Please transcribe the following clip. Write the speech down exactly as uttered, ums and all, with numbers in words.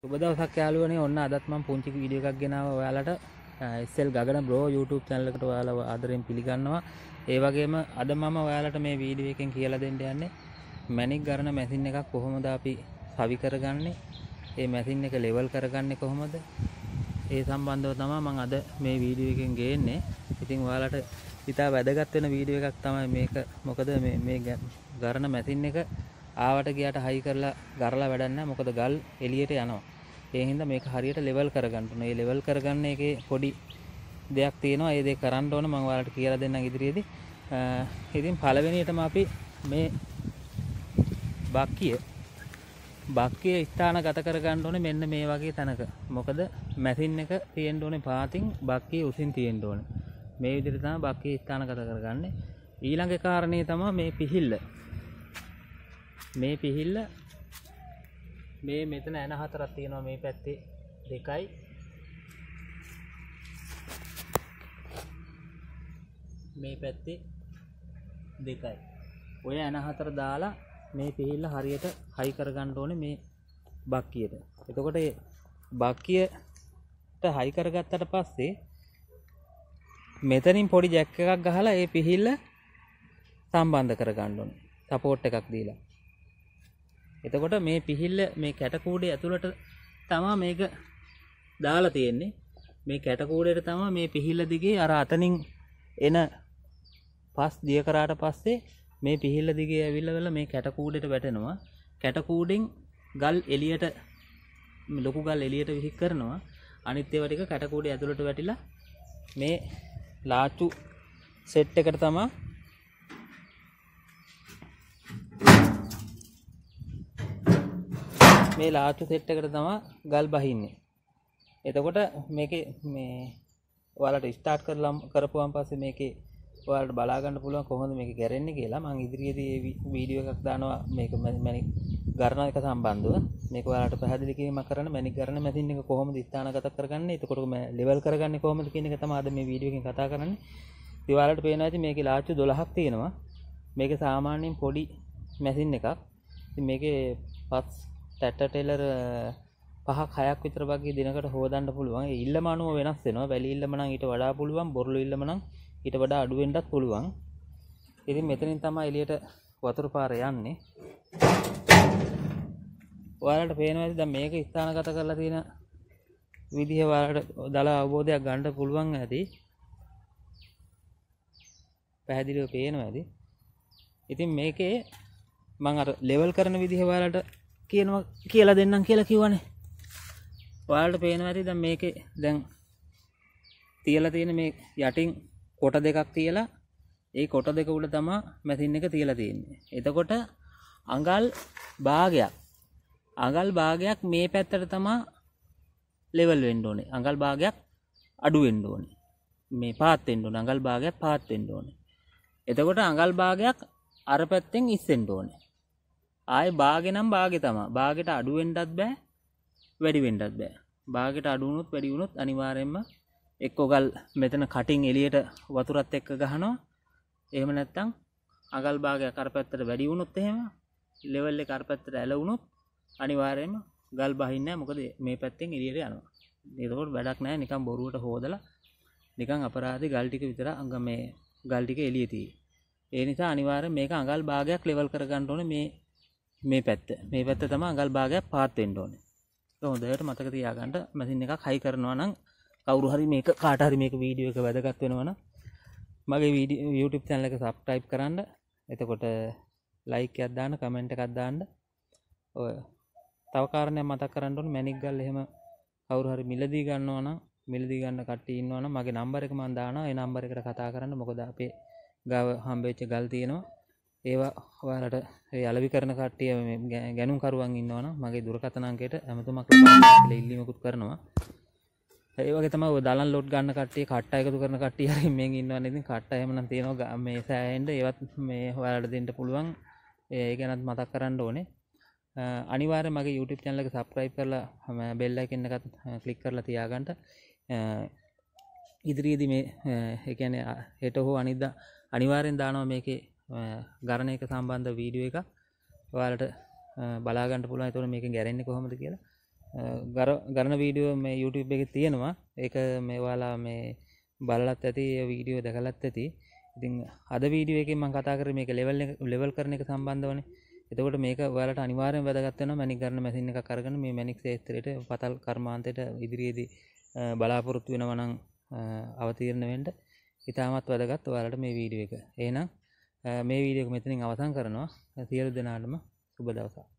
සුබ දවසක් යාළුවනේ. ඔන්න අදත් මම පුංචි වීඩියෝ එකක් ගෙනාවා ඔයාලට. S L Gagana bro YouTube channel එකට ඔයාලව ආදරෙන් පිළිගන්නවා. ඒ වගේම අද මම ඔයාලට මේ වීඩියෝ එකෙන් කියලා දෙන්න යන්නේ මැණික් ගරන මැෂින් එකක් කොහොමද අපි සවි කරගන්නේ, ඒ මැෂින් එක ලෙවල් කරගන්නේ කොහොමද, ඒ සම්බන්ධව තමයි මම අද මේ වීඩියෝ එකෙන් ගේන්නේ. ඉතින් ඔයාලට ඉතා වැදගත් වෙන වීඩියෝ එකක් තමයි මේක. මොකද මේ මේ ගරන මැෂින් එක ආවට ගියාට හයි කරලා ගරලා වැඩක් නැහැ. මොකද ගල් එළියට යනවා. ඒ හින්දා මේක හරියට ලෙවල් කරගන්න ඕනේ. මේ ලෙවල් කරගන්න එකේ පොඩි දෙයක් තියෙනවා. ඒ දේ කරන්න ඕන. මම ඔයාලට කියලා දෙන්නම් ඉදිරියේදී. ඉතින් පළවෙනියටම අපි මේ බක්කිය බක්කිය ස්ථානගත කරගන්න ඕනේ මෙන්න මේ වගේ තැනක. මොකද මැෂින් එක තියෙන්න ඕනේ පාතින්, බක්කිය උසින් තියෙන්න ඕනේ. මේ විදිහට තමයි බක්කිය ස්ථානගත කරගන්නේ. ඊළඟ කාරණේ තමයි මේ පිහිල්ල. මේ පිහිල්ල මේ මෙතන ඇන හතරක් තියෙනවා. මේ පැත්තේ දෙකයි, මේ පැත්තේ දෙකයි. ඔය ඇන හතර දාලා මේ පිහිල්ල හරියට හයි කරගන්න ඕනේ මේ බක්කියට. එතකොට මේ බක්කියට හයි කරගත්තට පස්සේ මෙතනින් පොඩි ජැක් එකක් ගහලා ඒ පිහිල්ල සම්බන්ධ කරගන්න ඕනේ, සපෝට් එකක් දීලා. එතකොට මේ පිහිල්ල මේ කැටකූඩේ ඇතුළට තමයි මේක දාලා තියෙන්නේ. මේ කැටකූඩේට තමයි මේ පිහිල්ල දිගේ අර අතනින් එන පස් දිය කරාට පස්සේ මේ පිහිල්ල දිගේ ඇවිල්ලා මේ කැටකූඩේට වැටෙනවා. කැටකූඩෙන් ගල් එළියට, ලොකු ගල් එළියට විහික් කරනවා. අනිත් ඒවා ටික කැටකූඩේ ඇතුළට වැටිලා මේ ලාචු සෙට් එකට තමයි මේ ලාචු සෙට් එකට තමයි ගල් බහින්නේ. එතකොට මේකේ මේ ඔයාලට ස්ටාර්ට් කරලා කරපුවාන් පස්සේ මේකේ ඔයාලට බලා ගන්න පුළුවන් කොහොමද මේක ගැරෙන්නේ කියලා. මම ඉදිරියේදී මේ වීඩියෝ එකක් දානවා මේක මැණික් ගරන එක සම්බන්ධව. මේක ඔයාලට පැහැදිලි කිරීමක් කරන්න මැණික් ගරන මැෂින් එක කොහොමද ස්ථානගත කරගන්නේ, එතකොට ලෙවල් කරගන්නේ කොහොමද කියන එක තමයි අද මේ වීඩියෝ එකෙන් කතා කරන්නේ. ඉතින් ඔයාලට පේනවා ඇති මේකේ ලාචු දොළහක් තියෙනවා. මේකේ සාමාන්‍යයෙන් පොඩි මැෂින් එකක්. ඉතින් මේකේ පස් ටැටර් ටෙලර් පහක් හයක් විතර වගේ දිනකට හොදන්න පුළුවන්. ඒ ඉල්ලම අනුව වෙනස් වෙනවා. වැලි ඉල්ලම නම් ඊට වඩා පුළුවන්, බොරළු ඉල්ලම නම් ඊට වඩා අඩු වෙන්නත් පුළුවන්. ඉතින් මෙතනින් තමයි එළියට වතුර පාර යන්නේ. ඔයාලට පේනවා ඇති දැන් මේක ස්ථානගත කරලා තියෙන විදිහ ඔයාලට දල අවබෝධයක් ගන්න පුළුවන් ඇති. පැහැදිලිව පේනවා ඇති. ඉතින් මේකේ මම අර ලෙවල් කරන විදිහ ඔයාලට කියනවා කියලා දෙන්නම් කියලා කිව්වනේ. ඔයාලට පේනවා ඇති දැන් මේකේ දැන් තියලා තියෙන මේ යටින් කොට දෙකක් තියලා ඒ කොට දෙක උඩ තමයි මැෂින් එක තියලා තියෙන්නේ. එතකොට අඟල් භාගයක් අඟල් භාගයක් මේ පැත්තට තමයි ලෙවල් වෙන්න ඕනේ. අඟල් භාගයක් අඩු වෙන්න ඕනේ. මේ පාත් වෙන්න ඕනේ. අඟල් භාගයක් පාත් වෙන්න ඕනේ. එතකොට අඟල් භාගයක් අර පැත්තෙන් ඉස්සෙන්න ඕනේ. ආයේ භාගේ නම් භාගේ තමයි. භාගෙට අඩු වෙන්නත් බෑ, වැඩි වෙන්නත් බෑ. භාගෙට අඩු වුණොත් වැඩි වුණොත් අනිවාර්යයෙන්ම එක්කෝ ගල් මෙතන කටින් එළියට වතුරත් එක්ක ගහනවා. එහෙම නැත්නම් අඟල් භාගයක් අර පැත්තට වැඩි වුණොත් එහෙම ලෙවල් එක අර පැත්තට ඇල වුණොත් අනිවාර්යයෙන්ම ගල් බහින්නේ නැහැ. මොකද මේ පැත්තෙන් එළියට යනවා. ඒකෝට වැඩක් නැහැ. නිකන් බොරුවට හොදලා නිකන් අපරාධේ ගල් ටික විතර අඟ මේ ගල් ටික එළියේ තියෙයි. ඒ නිසා අනිවාර්යයෙන් මේක අඟල් භාගයක් ලෙවල් කරගන්න ඕනේ. මේ මේ පැත්ත මේ පැත්ත තමයි අඟල් භාගයක් පාත් වෙන්න ඕනේ. ඒක හොඳට මතක තියාගන්න. මැෂින් එකක් හයි කරනවා නම් කවුරු හරි මේක කාට හරි මේක වීඩියෝ එක වැදගත් වෙනවා නම් මගේ වීඩියෝ YouTube channel එක subscribe කරන්න. එතකොට like එකක් දාන්න, comment එකක් දාන්න. ඔය තව කාරණයක් මතක් කරන්න ඕනේ. මැණික් ගල් එහෙම කවුරු හරි මිලදී ගන්නවා නම්, මිලදී ගන්න කට්ටිය ඉන්නවා නම් මගේ නම්බර් එක මම දානවා. ඒ නම්බර් එකට කතා කරන්න. මොකද අපේ ගාව හම්බෙච්ච ගල් තියෙනවා. ඒවා ඔයාලට ඒ අලෙවි කරන කට්ටිය මේ ගැනුම් කරුවන් ඉන්නවා නම් මගේ දුරකථන අංකයට ඇමතුමක් ලබා කියලා ඉල්ලීමකුත් කරනවා. ඒ වගේ තමයි ඔය දලන් ලොට් ගන්න කට්ටිය, කට්ට එකතු කරන කට්ටිය හරි මෙන් ඉන්නවනේ. ඉතින් කට්ට එහෙම නම් තියෙනවා මේ සෑහෙන්න. ඒවත් මේ ඔයාලට දෙන්න පුළුවන්. ඒ ගැනත් මතක් කරන්න ඕනේ. අනිවාර්යයෙන් මගේ YouTube channel එක subscribe කරලා bell icon එකත් click කරලා තියාගන්න. ඉදිරියේදී මේ ඒ කියන්නේ හෙට හෝ අනිද්දා අනිවාර්යෙන් දානවා මේකේ ගරණ එක සම්බන්ධ වීඩියෝ එක. ඔයාලට බලා ගන්න පුළුවන්. ඒතකොට මේකෙන් ගැරෙන්නේ කොහොමද කියලා. ගරන වීඩියෝ මේ YouTube එකේ තියෙනවා. ඒක මේ ඔයාලා මේ බලලත් ඇති, ඒ වීඩියෝ දැකලත් ඇති. ඉතින් අද වීඩියෝ එකෙන් මම කතා කරේ මේක ලෙවල් එක ලෙවල් කරන එක සම්බන්ධවනේ. එතකොට මේක ඔයාලට අනිවාර්යෙන් වැදගත් වෙනවා මැණික් ගන්න මැෂින් එකක් අරගෙන මේ මැණික් ක්ෂේත්‍රයට පතල් කර්මාන්තයට ඉදිරියේදී බලාපොරොත්තු වෙනවා නම් අවතීර්ණ වෙන්න ඉතාමත් වැදගත් ඔයාලට මේ වීඩියෝ එක. එහෙනම් මේ වීඩියෝ එක මෙතනින් අවසන් කරනවා. සියලු දෙනාටම සුබ දවසක්.